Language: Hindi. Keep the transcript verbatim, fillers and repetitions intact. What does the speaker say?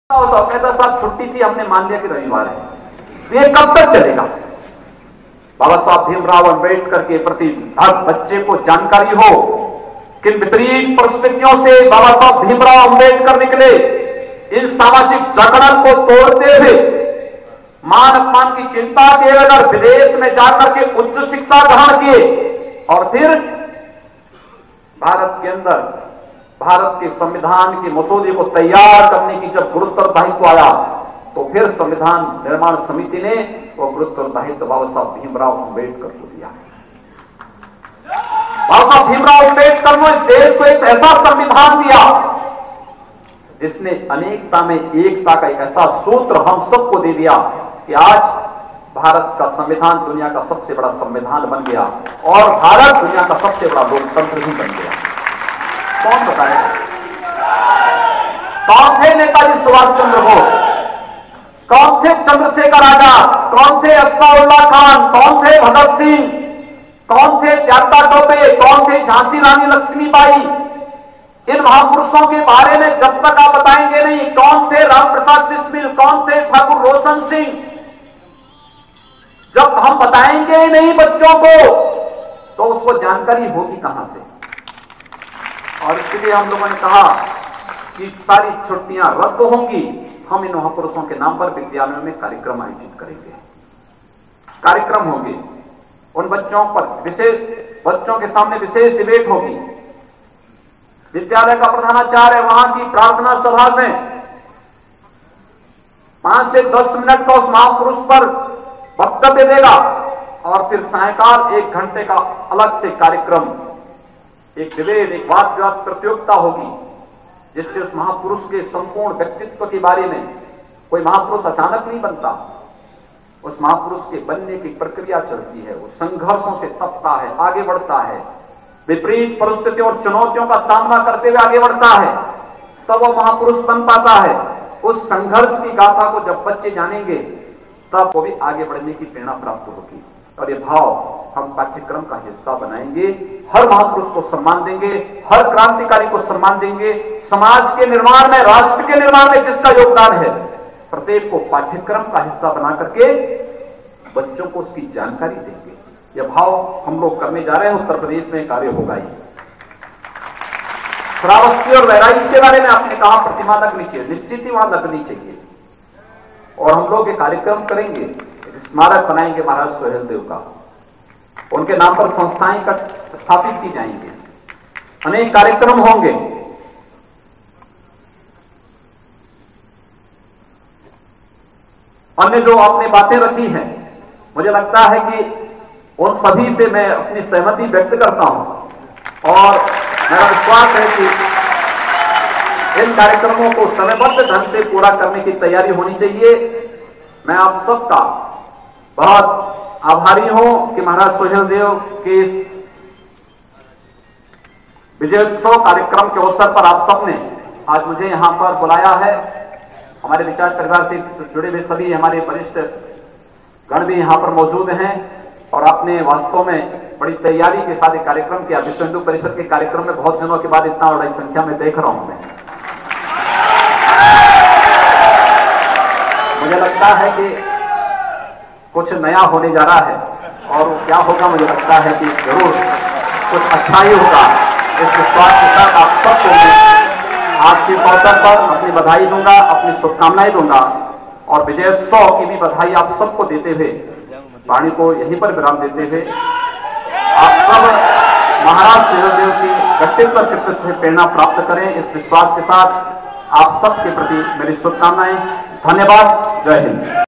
तो कहता साहब छुट्टी थी, हमने मान लिया कि रविवार है। ये कब तक चलेगा? बाबा साहब भीमराव अंबेडकर के प्रति हर बच्चे को जानकारी हो, किन विपरीत परिस्थितियों से बाबा साहब भीमराव अंबेडकर निकले, इन सामाजिक जकड़न को तोड़ते हुए मान अपमान की चिंता किए अगर विदेश में जाकर के उच्च शिक्षा ग्रहण किए और फिर भारत के अंदर भारत के संविधान के मसौदे को तैयार करने की जब गुरुतर दायित्व आया तो फिर संविधान निर्माण समिति ने वो गुरुतर दायित्व बाबा साहब भीमराव अंबेडकर को दिया। बाबा साहब भीमराव अंबेडकर ने इस देश को एक ऐसा संविधान दिया जिसने अनेकता में एकता का एक ऐसा सूत्र हम सबको दे दिया कि आज भारत का संविधान दुनिया का सबसे बड़ा संविधान बन गया और भारत दुनिया का सबसे बड़ा लोकतंत्र ही बन गया। कौन बताए? कौन थे नेताजी सुभाष चंद्र बोस? कौन थे चंद्रशेखर आजाद? कौन थे अस्फाउल्लाह खान? कौन थे भगत सिंह? कौन थे त्यागदा टोपे? कौन थे झांसी रानी लक्ष्मीबाई? इन महापुरुषों के बारे में जब तक आप बताएंगे नहीं, कौन थे राम प्रसाद बिस्मिल? कौन थे ठाकुर रोशन सिंह? जब हम बताएंगे नहीं बच्चों को तो उसको जानकारी होगी कहां से? और इसलिए हम लोगों ने कहा कि सारी छुट्टियां रद्द होंगी, हम इन महापुरुषों के नाम पर विद्यालयों में कार्यक्रम आयोजित करेंगे। कार्यक्रम होंगे, उन बच्चों पर विशेष बच्चों के सामने विशेष डिबेट होगी। विद्यालय का प्रधानाचार्य वहां की प्रार्थना सभा में पांच से दस मिनट का उस महापुरुष पर वक्तव्य देगा और फिर सायंकाल एक घंटे का अलग से कार्यक्रम, एक डिबेट, एक वाद विवाद प्रतियोगिता होगी जिससे उस महापुरुष के संपूर्ण व्यक्तित्व के बारे में, कोई महापुरुष अचानक नहीं बनता, उस महापुरुष के बनने की प्रक्रिया चलती है, वो संघर्षों से तपता है, आगे बढ़ता है, विपरीत परिस्थितियों और चुनौतियों का सामना करते हुए आगे बढ़ता है, तब वो महापुरुष बन पाता है। उस संघर्ष की गाथा को जब बच्चे जानेंगे तब वो भी आगे बढ़ने की प्रेरणा प्राप्त होगी और ये भाव हम पाठ्यक्रम का हिस्सा बनाएंगे। हर महापुरुष को सम्मान देंगे, हर क्रांतिकारी को सम्मान देंगे। समाज के निर्माण में, राष्ट्र के निर्माण में जिसका योगदान है, प्रत्येक को पाठ्यक्रम का हिस्सा बना करके बच्चों को उसकी जानकारी देंगे। यह भाव हम लोग करने जा रहे हैं। उत्तर प्रदेश में कार्य होगा ही। श्रावस्ती और वैरागी के बारे में आपने कहा प्रतिमा लगनी चाहिए, निश्चित ही वहां लगनी चाहिए और हम लोग ये कार्यक्रम करेंगे, स्मारक बनाएंगे महाराज सुहेलदेव का, उनके नाम पर संस्थाएं स्थापित की जाएंगी, अनेक कार्यक्रम होंगे। अन्य जो आपने बातें रखी हैं, मुझे लगता है कि उन सभी से मैं अपनी सहमति व्यक्त करता हूं और मेरा विश्वास है कि इन कार्यक्रमों को समयबद्ध ढंग से पूरा करने की तैयारी होनी चाहिए। मैं आप सबका बहुत आभारी हूं कि महाराज सुहेलदेव के इस विजयोत्सव कार्यक्रम के अवसर पर आप सबने आज मुझे यहां पर बुलाया है। हमारे विचार परिवार से जुड़े हुए सभी हमारे वरिष्ठ गण भी यहां पर मौजूद हैं और आपने वास्तव में बड़ी तैयारी के साथ कार्यक्रम किया। विश्व हिंदू परिषद के कार्यक्रम में बहुत दिनों के बाद इतना बड़ी संख्या में देख रहा हूं मैं। मुझे लगता है कि कुछ नया होने जा रहा है और क्या होगा, मुझे लगता है कि जरूर कुछ अच्छा ही होगा। इस विश्वास के साथ आप सबको आज के अवसर पर अपनी बधाई दूंगा, अपनी शुभकामनाएं दूंगा और विजयोत्सव की भी बधाई आप सबको देते हुए वाणी को यहीं पर विराम देते हुए आप सब महाराज सुहेलदेव की व्यक्तित्व चित्र से प्रेरणा प्राप्त करें, इस विश्वास के साथ आप सबके प्रति मेरी शुभकामनाएं। धन्यवाद। जय हिंद।